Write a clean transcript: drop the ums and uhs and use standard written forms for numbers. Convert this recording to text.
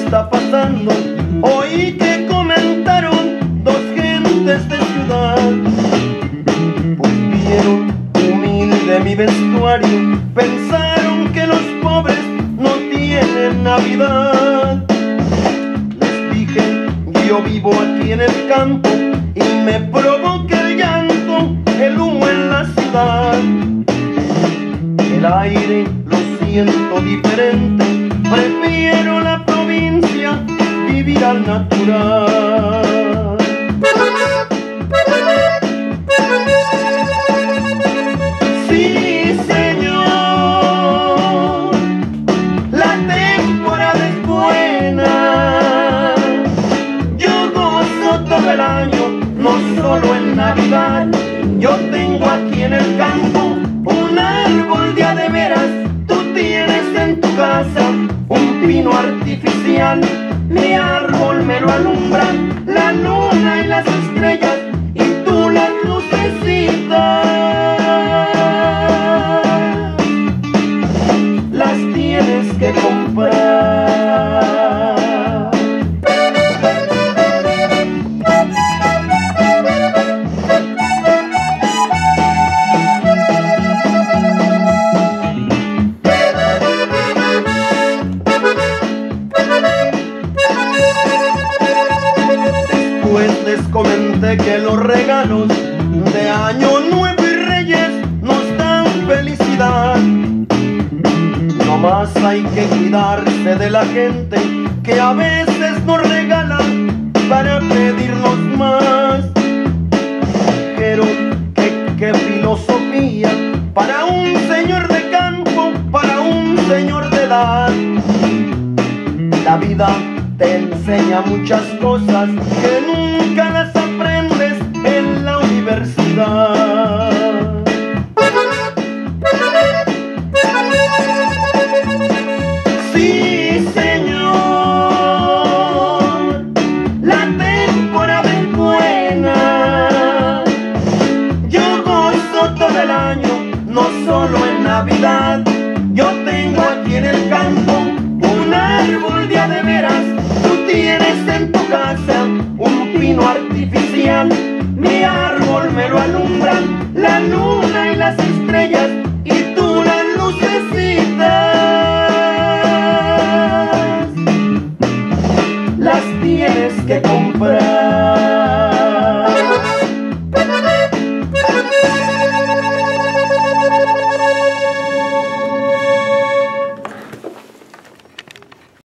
está pasando. Oí que comentaron dos gentes de ciudad, pues vieron humilde mi vestuario, pensaron que los pobres no tienen Navidad. Les dije, yo vivo aquí en el campo y me provoca el llanto, el humo en la ciudad. El aire lo siento diferente, prefiero la provincia, vivir al natural. Sí, señor, la temporada es buena. Yo gozo todo el año, no solo en Navidad. Yo tengo aquí en el campo un árbol de de veras. Tú tienes en tu casa un pino artificial. Mi árbol me lo alumbran la luna y las estrellas, y tú las lucecitas las tienes que comprar. Pues les comenté que los regalos de Año Nuevo y Reyes nos dan felicidad. No más hay que cuidarse de la gente que a veces nos regalan para pedirnos más. Dijeron que qué filosofía para un señor de campo, para un señor de edad. La vida te enseña muchas cosas que nunca las aprendes en la universidad. Sí, señor, la temporada es buena. Yo gozo todo el año, no solo en Navidad. Yo tengo aquí en el campo un árbol de veras. Tú tienes en tu casa un pino artificial. Mi árbol me lo alumbran la luna y las estrellas,